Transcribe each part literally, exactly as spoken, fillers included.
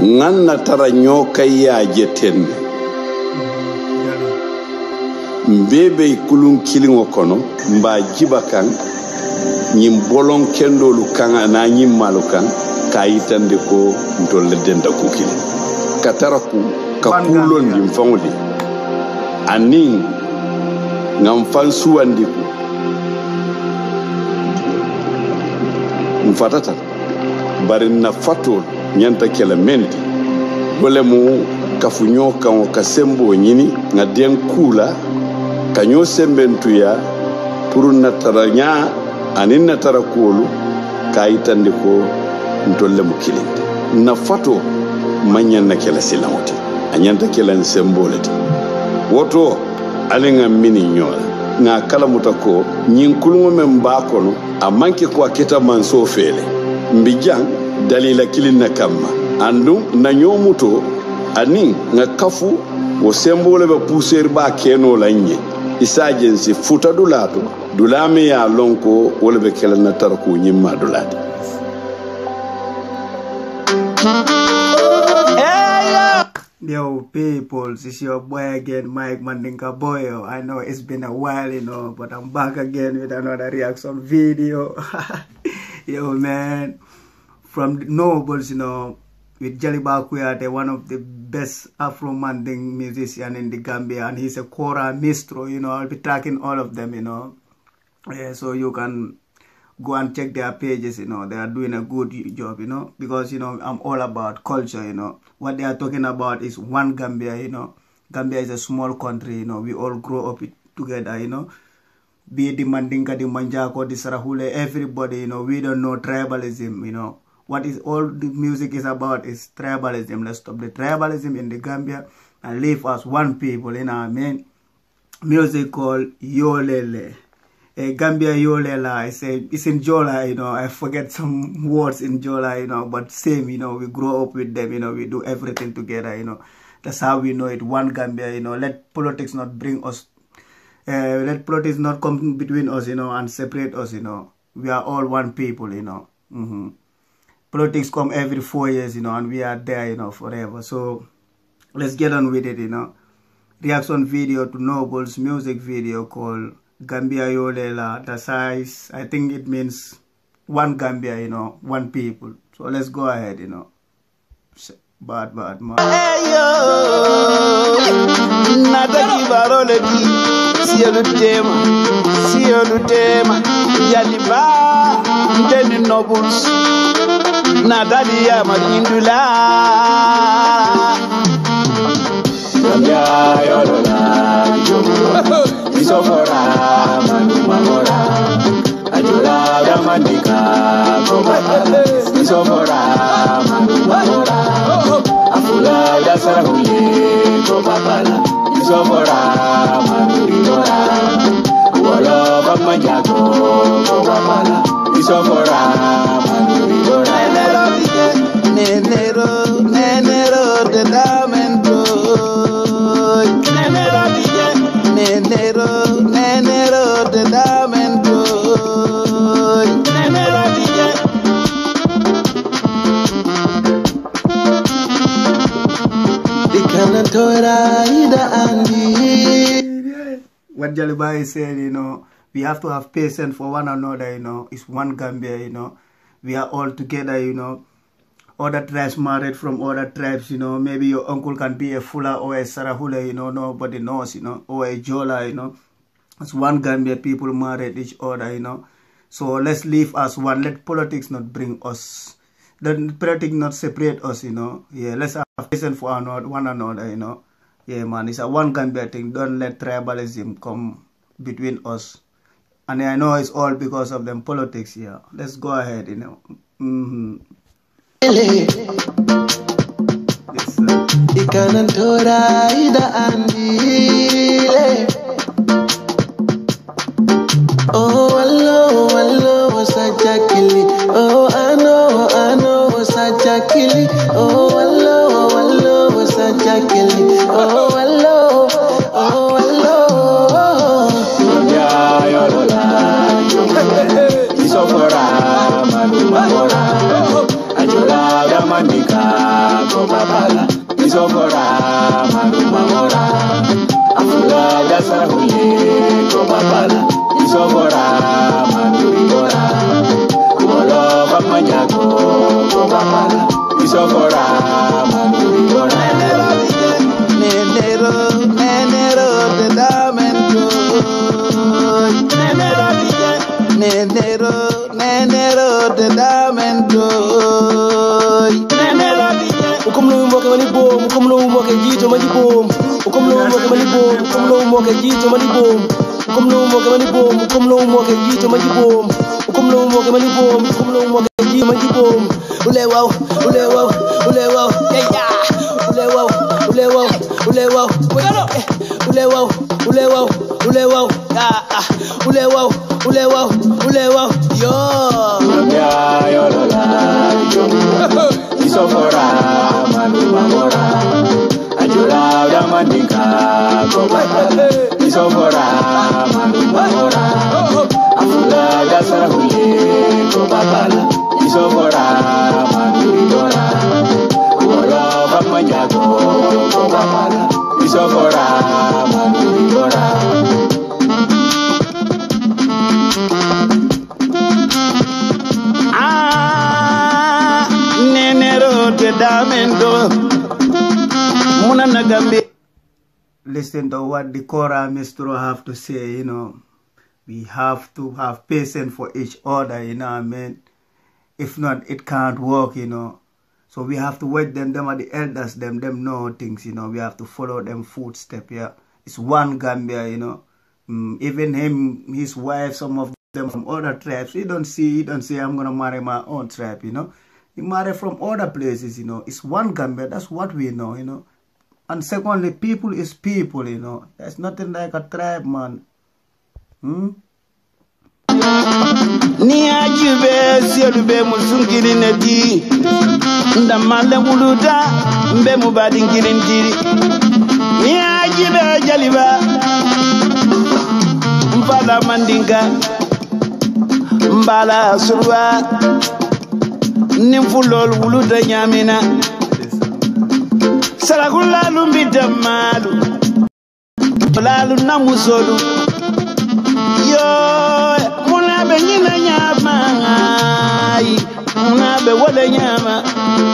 nganna tara nyoka ya jetenne mbebe kulun kilingo kono mba jibakan nyim bolon kendolu kan na nyim malukan kayitande ko ntolle denda ko kili kataraku ka kulon dim fangodi anin ngam fansu andiku mfatata bari na fato nyanta kela menti wole mu kafunyo kan ka sembo nyini nga den kula kanyo sembentu ya puru na taranya anin na tarakulu kayitande ko ntolle mu kilinde na fato manyan na kela silawti anyanta kela sembolati woto alinga mini nyola nga kala mutako nyin kulungo memba kono amanke ko aketa manso fele mbijang dalila kilinna kamma andu na nyomuto ani nga kafu wo sembole be pousser ba keno lanye isajensi futa dulato dulame ya lonko wala be kala na tarko nyimma dulati Yo people, this is your boy again, Mike Mandinka Boyo. I know it's been a while, you know, but I'm back again with another reaction video. Yo man, from the Nobles, you know, with Jaliba Kuyate, one of the best Afro-Manding musician in the Gambia, and he's a Kora Mistro, you know. I'll be tracking all of them, you know. Yeah, so you can go and check their pages, you know. They are doing a good job, you know, because, you know, I'm all about culture, you know. What they are talking about is one Gambia, you know. Gambia is a small country, you know. We all grow up together, you know. Be it the Mandinka, the Manjako, the Sarahule, everybody, you know. We don't know tribalism, you know. What is all the music is about is tribalism. Let's stop the tribalism in the Gambia and live as one people, you know what I mean? Music called Yolele. A Gambia Yolela, I say it's in Jola, you know. I forget some words in Jola, you know, but same, you know. We grow up with them, you know. We do everything together, you know. That's how we know it. One Gambia, you know. Let politics not bring us, uh, let politics not come between us, you know, and separate us, you know. We are all one people, you know. Mm-hmm. Politics come every four years, you know, and we are there, you know, forever. So let's get on with it, you know. Reaction video to Noble's music video called Gambia Yolela. The size, I think it means one Gambia, you know, one people. So let's go ahead, you know. Bad, bad, man. Hey, yo! Nataki barole ki, siya lutema, siya lutema, yaliba, mteni Nobles, natali ya magindula. Gambia Yolela, yomu. Isofora manumamora ajula damandika kobala isofora manumamora afula dasara huye kobala isofora manumora wala bamanyako kobala isofora manumora nenero nenero de damento nenero nenero nenero de damento nenero dije dikana tora ida andi. What Jalibai said, you know, we have to have patience for one another, you know. It's one Gambia, you know. We are all together, you know. Other tribes married from other tribes, you know. Maybe your uncle can be a Fula or a Sarahule, you know. Nobody knows, you know. Or a Jola, you know. It's one Gambia, people married each other, you know. So let's live as one. Let politics not bring us. Let politics not separate us, you know. Yeah, let's have patience for one another, you know. Yeah, man, it's a one Gambia thing. Don't let tribalism come between us. And I know it's all because of them politics, yeah. Let's go ahead, you know. Mm-hmm. Yes, sir. Ikanantora ida andile. Oh, hello, hello, Sajakili. Oh, I know, I know, Sajakili. Oh, hello, hello, Sajakili. Oh, hello, oh, hello. Yeah, you're alive. It's over. Mandika, isofora manurigora Nenero, nenero, te damento. Nenero, nenero, nenero, te damento. Nenero, ukumlu mboke malibom, ukumlu mboke jito malibom, ukumlu mboke malibom, ukumlu mboke jito malibom, ukumlu mboke malibom, ukumlu mboke jito malibom, ukumlu mboke malibom, ukumlu mboke jito malibom. Ule wow, ule wow, ule wow, yeah yeah, ule wow, ule wow. Ule wow, ule wow, ule wow, ule wow, ah ah, ule wow, ule wow, ule wow, yo. Ya yo la la yo. Isofora manu mamora. Ajura da mandinka ko baba. Isofora manu mamora. Afula da sarahule ko baba. Isofora manu dora. Ora bamanyago ko baba. Isofora manurigora Ah nenero te damendo muna nagambe. Listen to what the Kora Mistro have to say, you know. We have to have patience for each other, you know what I mean? If not, it can't work, you know. So we have to wait them, them are the elders, them, them know things, you know. We have to follow them footstep, yeah. It's one Gambia, you know. Mm, even him, his wife, some of them from other tribes, he don't see, he don't say, I'm going to marry my own tribe, you know. He marry from other places, you know. It's one Gambia, that's what we know, you know. And secondly, people is people, you know. There's nothing like a tribe, man. Hmm? Ni ajube siolube musungiri nedi ndamale wuluda mbe mubadi ngiri ndiri ni ajibe jaliba mbala mandinga mbala surwa nimfulol wuluda nyamina sarakula lumbida malu lalu namusolu yo munabe nyina nyama munabe wole nyama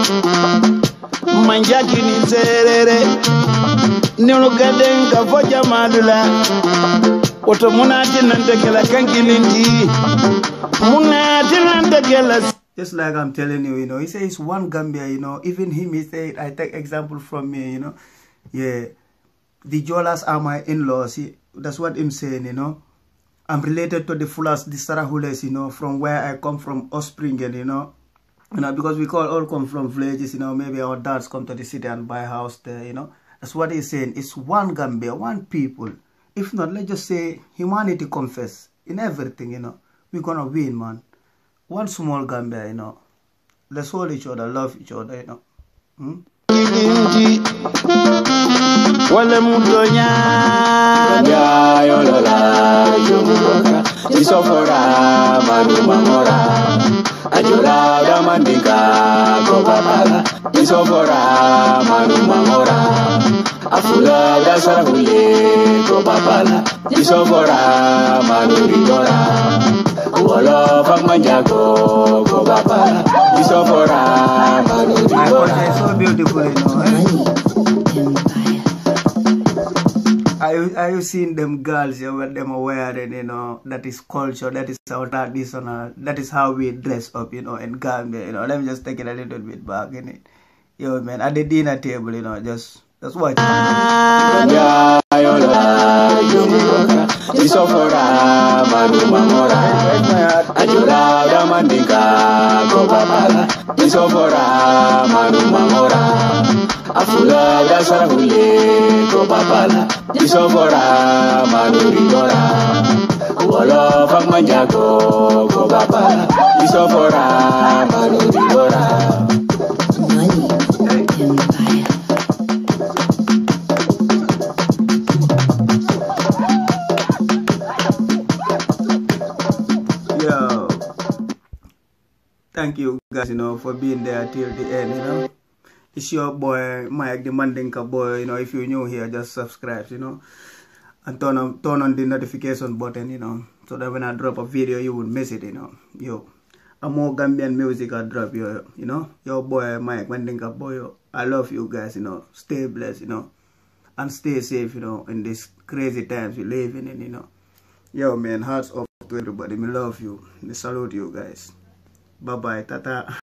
manjaki ni serere nulugaden ka foja madula oto munati nantekela kankilindi munati nantekela. Just like I'm telling you, you know, he says one Gambia, you know, even him, he said, I take example from me, you know, yeah, the Jolas are my in-laws, that's what I'm saying, you know. I'm related to the Fulas, the Sarahules, you know, from where I come from, Ospringen, you know. You know, because we call all come from villages, you know, maybe our dads come to the city and buy a house there, you know. That's what he's saying. It's one Gambia, one people. If not, let's just say humanity confess in everything, you know. We're gonna win, man. One small Gambia, you know. Let's hold each other, love each other, you know. Hmm? Wale mutonya ya yo la la yo muroka isofora manu mamora ajura da mandinka ko baba isofora manu mamora afula da sarahule ko baba isofora manu rigora wala bamanyago ko baba isofora manu rigora. It's so beautiful, you know, eh? Are you, are you seeing them girls, you know, what them are wearing, you know, that is culture, that is our traditional, that is how we dress up, you know, in Gambia, you know. Let me just take it a little bit back, in it. Yo, man, at the dinner table, you know, just, just watch it. Ya yo la yo muroka isofora manu mamora ajura da mandinka ko baba isofora manu mamora afula da sarahule ko baba isofora manu rigora wala bamanyago ko baba isofora manu rigora. Thank you guys, you know, for being there till the end, you know. It's your boy, Mike, the Mandinka boy, you know. If you're new here, just subscribe, you know. And turn on, turn on the notification button, you know. So that when I drop a video, you won't miss it, you know. Yo, and more Gambian music I drop, yo, you know. Your boy Mike Mandinka Boyo. I love you guys, you know. Stay blessed, you know. And stay safe, you know, in these crazy times we live in, you know. Yo, man, hearts off to everybody. Me love you. Me salute you guys. Bye-bye. Tata.